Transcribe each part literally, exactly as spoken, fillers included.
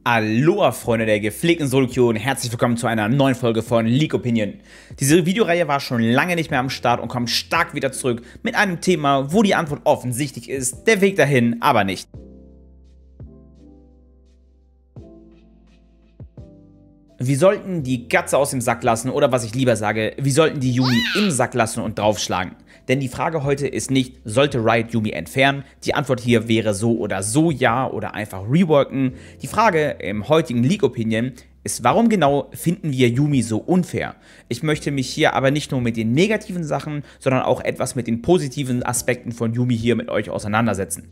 Aloha Freunde der gepflegten Solo-Queue und herzlich willkommen zu einer neuen Folge von League Opinion. Diese Videoreihe war schon lange nicht mehr am Start und kommt stark wieder zurück mit einem Thema, wo die Antwort offensichtlich ist, der Weg dahin aber nicht. Wir sollten die Katze aus dem Sack lassen oder was ich lieber sage, wir sollten die Yuumi im Sack lassen und draufschlagen. Denn die Frage heute ist nicht, sollte Riot Yuumi entfernen? Die Antwort hier wäre so oder so ja oder einfach reworken. Die Frage im heutigen League Opinion ist, warum genau finden wir Yuumi so unfair? Ich möchte mich hier aber nicht nur mit den negativen Sachen, sondern auch etwas mit den positiven Aspekten von Yuumi hier mit euch auseinandersetzen.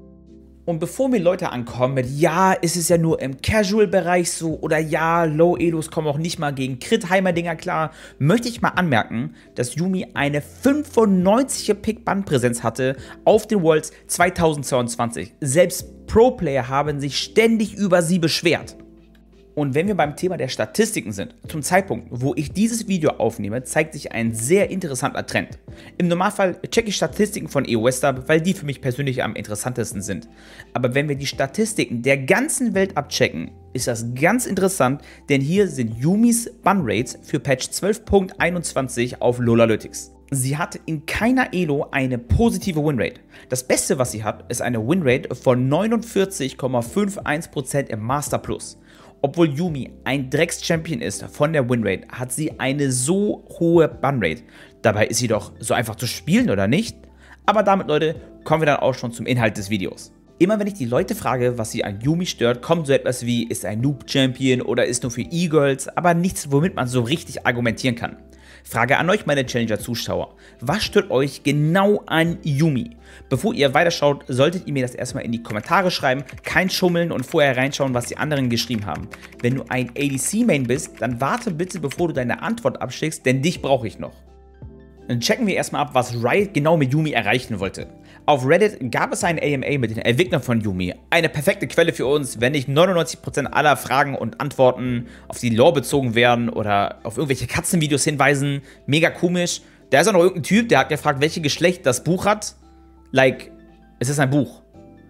Und bevor mir Leute ankommen mit, ja, ist es ja nur im Casual-Bereich so oder ja, Low-Elos kommen auch nicht mal gegen Crit-Heimer-Dinger klar, möchte ich mal anmerken, dass Yuumi eine fünfundneunziger Pick-Bandpräsenz hatte auf den Worlds zweitausendzweiundzwanzig. Selbst Pro-Player haben sich ständig über sie beschwert. Und wenn wir beim Thema der Statistiken sind, zum Zeitpunkt, wo ich dieses Video aufnehme, zeigt sich ein sehr interessanter Trend. Im Normalfall checke ich Statistiken von E O S ab, weil die für mich persönlich am interessantesten sind. Aber wenn wir die Statistiken der ganzen Welt abchecken, ist das ganz interessant, denn hier sind Yuumis Banrates für Patch zwölf Punkt einundzwanzig auf Lolalytics. Sie hat in keiner Elo eine positive Winrate. Das Beste, was sie hat, ist eine Winrate von neunundvierzig Komma einundfünfzig Prozent im Master Plus. Obwohl Yuumi ein Drecks-Champion ist von der Winrate, hat sie eine so hohe Banrate. Dabei ist sie doch so einfach zu spielen, oder nicht? Aber damit, Leute, kommen wir dann auch schon zum Inhalt des Videos. Immer wenn ich die Leute frage, was sie an Yuumi stört, kommt so etwas wie, ist ein Noob-Champion oder ist nur für E-Girls, aber nichts, womit man so richtig argumentieren kann. Frage an euch, meine Challenger-Zuschauer. Was stört euch genau an Yuumi? Bevor ihr weiterschaut, solltet ihr mir das erstmal in die Kommentare schreiben. Kein Schummeln und vorher reinschauen, was die anderen geschrieben haben. Wenn du ein A D C-Main bist, dann warte bitte, bevor du deine Antwort abschickst, denn dich brauche ich noch. Dann checken wir erstmal ab, was Riot genau mit Yuumi erreichen wollte. Auf Reddit gab es ein A M A mit den Entwicklern von Yuumi. Eine perfekte Quelle für uns, wenn nicht neunundneunzig Prozent aller Fragen und Antworten auf die Lore bezogen werden oder auf irgendwelche Katzenvideos hinweisen. Mega komisch. Da ist auch noch irgendein Typ, der hat gefragt, welches Geschlecht das Buch hat. Like, es ist ein Buch.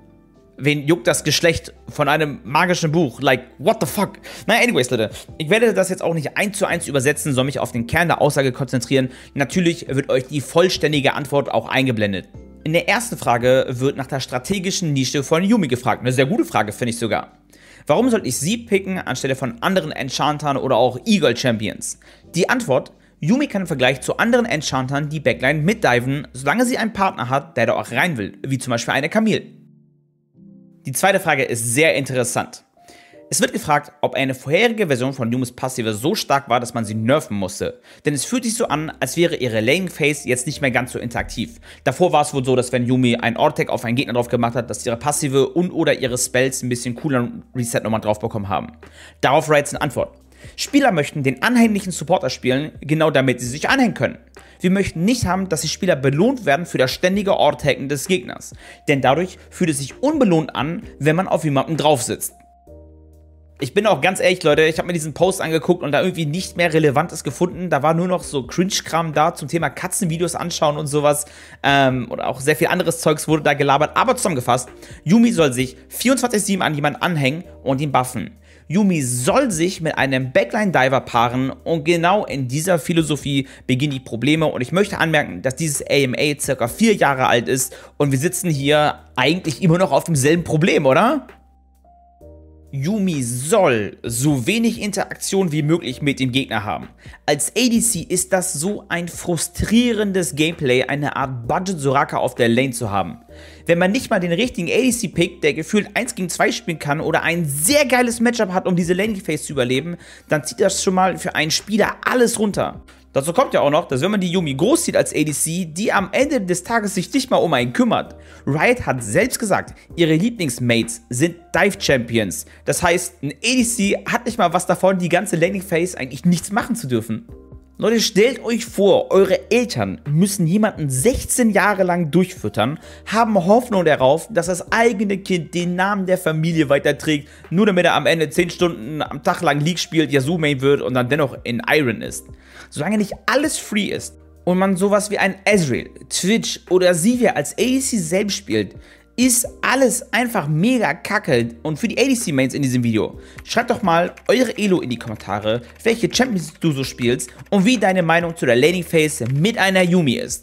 Wen juckt das Geschlecht von einem magischen Buch? Like, what the fuck? Naja, anyways, Leute. Ich werde das jetzt auch nicht eins zu eins übersetzen, sondern mich auf den Kern der Aussage konzentrieren. Natürlich wird euch die vollständige Antwort auch eingeblendet. In der ersten Frage wird nach der strategischen Nische von Yuumi gefragt. Eine sehr gute Frage, finde ich sogar. Warum sollte ich sie picken, anstelle von anderen Enchantern oder auch E-Girl-Champions? Die Antwort: Yuumi kann im Vergleich zu anderen Enchantern die Backline mitdiven, solange sie einen Partner hat, der da auch rein will, wie zum Beispiel eine Camille. Die zweite Frage ist sehr interessant. Es wird gefragt, ob eine vorherige Version von Yuumis Passive so stark war, dass man sie nerven musste. Denn es fühlt sich so an, als wäre ihre Laning Phase jetzt nicht mehr ganz so interaktiv. Davor war es wohl so, dass wenn Yuumi ein Ortec auf einen Gegner drauf gemacht hat, dass ihre Passive und oder ihre Spells ein bisschen cooler Reset nochmal drauf bekommen haben. Darauf Riot's eine Antwort. Spieler möchten den anhänglichen Supporter spielen, genau damit sie sich anhängen können. Wir möchten nicht haben, dass die Spieler belohnt werden für das ständige Ortecken des Gegners. Denn dadurch fühlt es sich unbelohnt an, wenn man auf jemanden drauf sitzt. Ich bin auch ganz ehrlich, Leute, ich habe mir diesen Post angeguckt und da irgendwie nicht mehr Relevantes gefunden. Da war nur noch so Cringe-Kram da zum Thema Katzenvideos anschauen und sowas. Ähm, oder auch sehr viel anderes Zeugs wurde da gelabert. Aber zusammengefasst, Yuumi soll sich vierundzwanzig sieben an jemanden anhängen und ihn buffen. Yuumi soll sich mit einem Backline-Diver paaren und genau in dieser Philosophie beginnen die Probleme. Und ich möchte anmerken, dass dieses A M A circa vier Jahre alt ist und wir sitzen hier eigentlich immer noch auf demselben Problem, oder? Yuumi soll so wenig Interaktion wie möglich mit dem Gegner haben. Als A D C ist das so ein frustrierendes Gameplay, eine Art Budget-Soraka auf der Lane zu haben. Wenn man nicht mal den richtigen A D C pickt, der gefühlt eins gegen zwei spielen kann oder ein sehr geiles Matchup hat, um diese Laning-Phase zu überleben, dann zieht das schon mal für einen Spieler alles runter. Dazu kommt ja auch noch, dass wenn man die Yuumi großzieht als A D C, die am Ende des Tages sich nicht mal um einen kümmert. Riot hat selbst gesagt, ihre Lieblingsmates sind Dive-Champions. Das heißt, ein A D C hat nicht mal was davon, die ganze Laning-Phase eigentlich nichts machen zu dürfen. Leute, stellt euch vor, eure Eltern müssen jemanden sechzehn Jahre lang durchfüttern, haben Hoffnung darauf, dass das eigene Kind den Namen der Familie weiterträgt, nur damit er am Ende zehn Stunden am Tag lang League spielt, Yasuo-Main wird und dann dennoch in Iron ist. Solange nicht alles free ist und man sowas wie ein Ezreal, Twitch oder Sivir als A D C selbst spielt, ist alles einfach mega kacke. Und für die A D C-Mains in diesem Video, schreibt doch mal eure Elo in die Kommentare, welche Champions du so spielst und wie deine Meinung zu der Laning Phase mit einer Yuumi ist.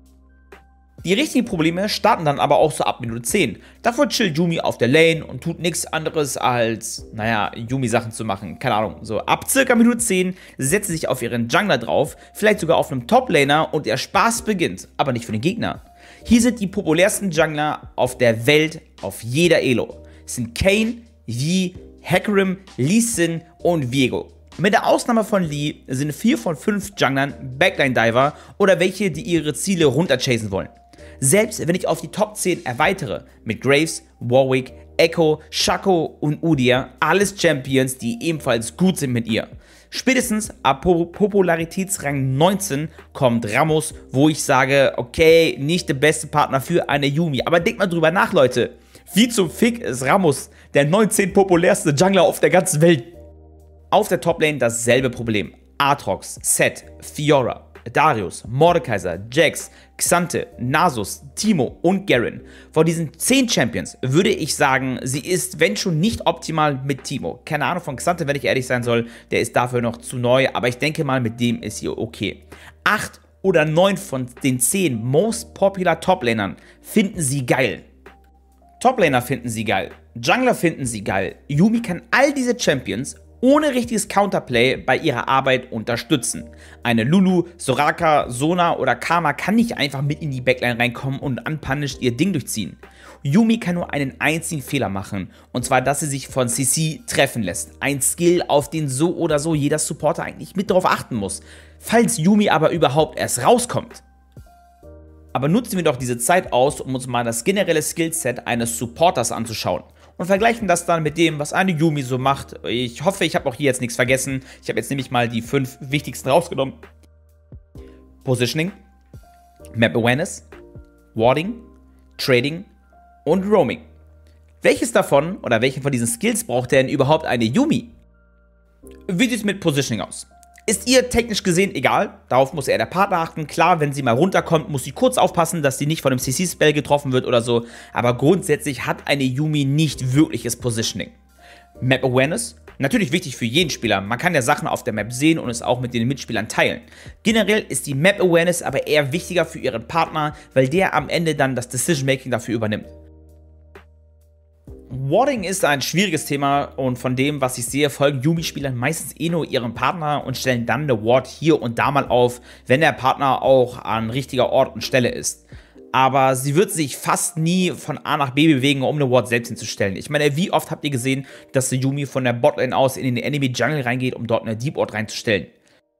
Die richtigen Probleme starten dann aber auch so ab Minute zehn. Davor chillt Yuumi auf der Lane und tut nichts anderes als, naja, Yuumi-Sachen zu machen. Keine Ahnung. So ab circa Minute zehn setzt sie sich auf ihren Jungler drauf, vielleicht sogar auf einem Top-Laner und der Spaß beginnt. Aber nicht für den Gegner. Hier sind die populärsten Jungler auf der Welt auf jeder Elo. Es sind Kayn, Yi, Hecarim, Lee Sin und Viego. Mit der Ausnahme von Lee sind vier von fünf Junglern Backline-Diver oder welche, die ihre Ziele runterchasen wollen. Selbst wenn ich auf die Top zehn erweitere, mit Graves, Warwick, Echo, Shaco und Udyr, alles Champions, die ebenfalls gut sind mit ihr. Spätestens ab Popularitätsrang neunzehn kommt Rammus, wo ich sage, okay, nicht der beste Partner für eine Yuumi. Aber denkt mal drüber nach, Leute. Wie zum Fick ist Rammus der neunzehn populärste Jungler auf der ganzen Welt? Auf der Toplane dasselbe Problem. Aatrox, Sett, Fiora, Darius, Mordekaiser, Jax, Xante, Nasus, Teemo und Garen. Von diesen zehn Champions würde ich sagen, sie ist, wenn schon, nicht optimal mit Teemo. Keine Ahnung von Xante, wenn ich ehrlich sein soll, der ist dafür noch zu neu, aber ich denke mal, mit dem ist sie okay. acht oder neun von den zehn most popular Toplanern finden sie geil. Toplaner finden sie geil, Jungler finden sie geil. Yuumi kann all diese Champions ohne richtiges Counterplay bei ihrer Arbeit unterstützen. Eine Lulu, Soraka, Sona oder Karma kann nicht einfach mit in die Backline reinkommen und unpunished ihr Ding durchziehen. Yuumi kann nur einen einzigen Fehler machen, und zwar, dass sie sich von C C treffen lässt. Ein Skill, auf den so oder so jeder Supporter eigentlich mit drauf achten muss, falls Yuumi aber überhaupt erst rauskommt. Aber nutzen wir doch diese Zeit aus, um uns mal das generelle Skillset eines Supporters anzuschauen. Und vergleichen das dann mit dem, was eine Yuumi so macht. Ich hoffe, ich habe auch hier jetzt nichts vergessen. Ich habe jetzt nämlich mal die fünf wichtigsten rausgenommen. Positioning, Map Awareness, Warding, Trading und Roaming. Welches davon oder welchen von diesen Skills braucht denn überhaupt eine Yuumi? Wie sieht es mit Positioning aus? Ist ihr technisch gesehen egal, darauf muss eher der Partner achten. Klar, wenn sie mal runterkommt, muss sie kurz aufpassen, dass sie nicht von einem C C-Spell getroffen wird oder so. Aber grundsätzlich hat eine Yuumi nicht wirkliches Positioning. Map Awareness, natürlich wichtig für jeden Spieler. Man kann ja Sachen auf der Map sehen und es auch mit den Mitspielern teilen. Generell ist die Map Awareness aber eher wichtiger für ihren Partner, weil der am Ende dann das Decision-Making dafür übernimmt. Warding ist ein schwieriges Thema und von dem, was ich sehe, folgen Yuumi-Spielern meistens eh nur ihrem Partner und stellen dann eine Ward hier und da mal auf, wenn der Partner auch an richtiger Ort und Stelle ist. Aber sie wird sich fast nie von A nach B bewegen, um eine Ward selbst hinzustellen. Ich meine, wie oft habt ihr gesehen, dass die Yuumi von der Botlane aus in den Enemy Jungle reingeht, um dort eine Deep Ward reinzustellen?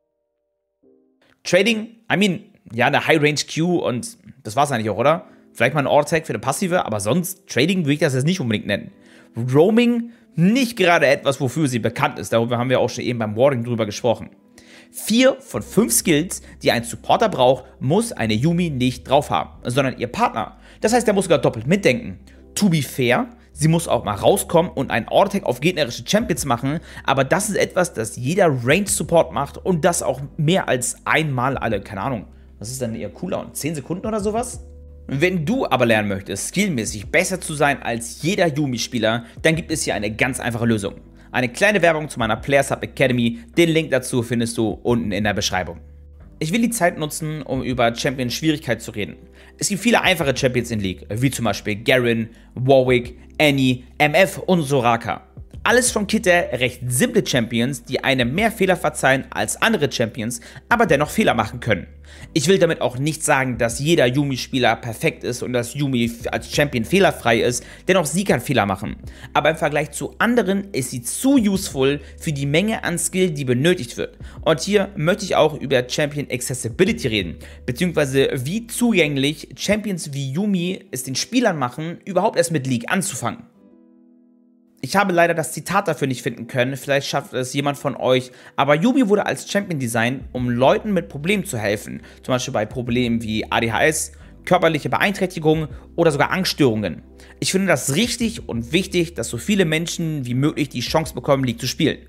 Trading, I mean, ja, eine High Range Q und das war's eigentlich auch, oder? Vielleicht mal ein Ort-Tag für eine Passive, aber sonst, Trading würde ich das jetzt nicht unbedingt nennen. Roaming, nicht gerade etwas, wofür sie bekannt ist. Darüber haben wir auch schon eben beim Warding drüber gesprochen. Vier von fünf Skills, die ein Supporter braucht, muss eine Yuumi nicht drauf haben, sondern ihr Partner. Das heißt, der muss sogar doppelt mitdenken. To be fair, sie muss auch mal rauskommen und einen Ort-Tag auf gegnerische Champions machen, aber das ist etwas, das jeder Range-Support macht und das auch mehr als einmal alle, keine Ahnung, was ist denn eher cooler, zehn Sekunden oder sowas? Wenn du aber lernen möchtest, skillmäßig besser zu sein als jeder Yuumi-Spieler, dann gibt es hier eine ganz einfache Lösung. Eine kleine Werbung zu meiner Players Hub Academy, den Link dazu findest du unten in der Beschreibung. Ich will die Zeit nutzen, um über Champion-Schwierigkeit zu reden. Es gibt viele einfache Champions in League, wie zum Beispiel Garen, Warwick, Annie, M F und Soraka. Alles von Kitter recht simple Champions, die einem mehr Fehler verzeihen als andere Champions, aber dennoch Fehler machen können. Ich will damit auch nicht sagen, dass jeder Yuumi-Spieler perfekt ist und dass Yuumi als Champion fehlerfrei ist, denn auch sie kann Fehler machen. Aber im Vergleich zu anderen ist sie zu useful für die Menge an Skill, die benötigt wird. Und hier möchte ich auch über Champion Accessibility reden, beziehungsweise wie zugänglich Champions wie Yuumi es den Spielern machen, überhaupt erst mit League anzufangen. Ich habe leider das Zitat dafür nicht finden können, vielleicht schafft es jemand von euch, aber Yuumi wurde als Champion designt, um Leuten mit Problemen zu helfen, zum Beispiel bei Problemen wie A D H S, körperliche Beeinträchtigungen oder sogar Angststörungen. Ich finde das richtig und wichtig, dass so viele Menschen wie möglich die Chance bekommen, League zu spielen.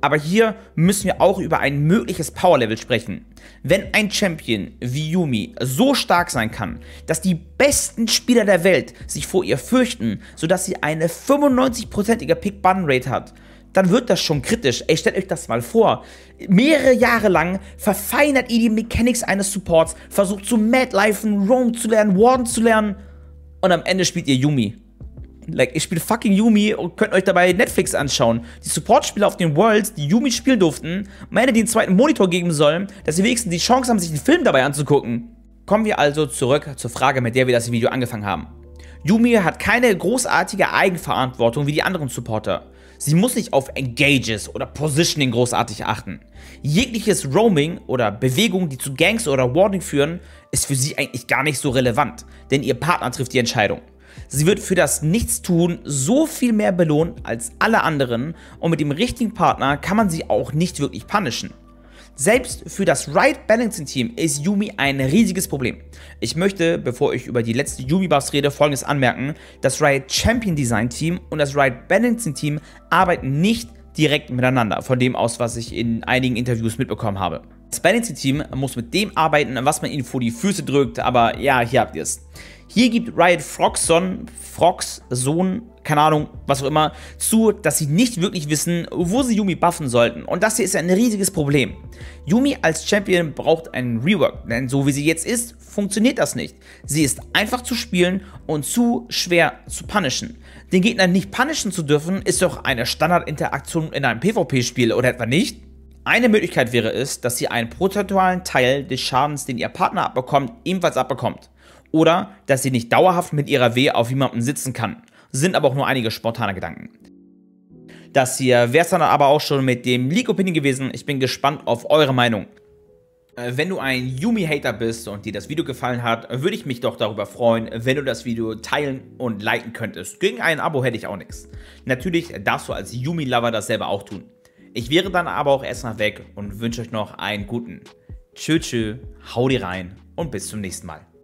Aber hier müssen wir auch über ein mögliches Powerlevel sprechen. Wenn ein Champion wie Yuumi so stark sein kann, dass die besten Spieler der Welt sich vor ihr fürchten, sodass sie eine fünfundneunzig-prozentige Pick-Button-Rate hat, dann wird das schon kritisch. Ey, stellt euch das mal vor. Mehrere Jahre lang verfeinert ihr die Mechanics eines Supports, versucht zu Madlifen, Roam zu lernen, Warden zu lernen und am Ende spielt ihr Yuumi. Like, ich spiele fucking Yuumi und könnt euch dabei Netflix anschauen. Die Support-Spieler auf den Worlds, die Yuumi spielen durften, meine den zweiten Monitor geben sollen, dass sie wenigstens die Chance haben, sich den Film dabei anzugucken. Kommen wir also zurück zur Frage, mit der wir das Video angefangen haben. Yuumi hat keine großartige Eigenverantwortung wie die anderen Supporter. Sie muss nicht auf Engages oder Positioning großartig achten. Jegliches Roaming oder Bewegung, die zu Ganks oder Warding führen, ist für sie eigentlich gar nicht so relevant, denn ihr Partner trifft die Entscheidung. Sie wird für das Nichtstun so viel mehr belohnt als alle anderen und mit dem richtigen Partner kann man sie auch nicht wirklich punishen. Selbst für das Riot Balancing Team ist Yuumi ein riesiges Problem. Ich möchte, bevor ich über die letzte Yuumi Buffs rede, folgendes anmerken: Das Riot Champion Design Team und das Riot Balancing Team arbeiten nicht direkt miteinander, von dem aus, was ich in einigen Interviews mitbekommen habe. Das Balancing Team muss mit dem arbeiten, was man ihnen vor die Füße drückt, aber ja, hier habt ihr es. Hier gibt Riot Frogson, Frogs Sohn, keine Ahnung, was auch immer, zu, dass sie nicht wirklich wissen, wo sie Yuumi buffen sollten. Und das hier ist ein riesiges Problem. Yuumi als Champion braucht einen Rework, denn so wie sie jetzt ist, funktioniert das nicht. Sie ist einfach zu spielen und zu schwer zu punishen. Den Gegner nicht punishen zu dürfen, ist doch eine Standardinteraktion in einem PvP-Spiel, oder etwa nicht? Eine Möglichkeit wäre es, dass sie einen prozentualen Teil des Schadens, den ihr Partner abbekommt, ebenfalls abbekommt. Oder dass sie nicht dauerhaft mit ihrer W auf jemandem sitzen kann. Sind aber auch nur einige spontane Gedanken. Das hier wäre es dann aber auch schon mit dem League Opinion gewesen. Ich bin gespannt auf eure Meinung. Wenn du ein Yuumi-Hater bist und dir das Video gefallen hat, würde ich mich doch darüber freuen, wenn du das Video teilen und liken könntest. Gegen ein Abo hätte ich auch nichts. Natürlich darfst du als Yuumi-Lover das selber auch tun. Ich wäre dann aber auch erstmal weg und wünsche euch noch einen guten Tschö, tschö, hau dir rein und bis zum nächsten Mal.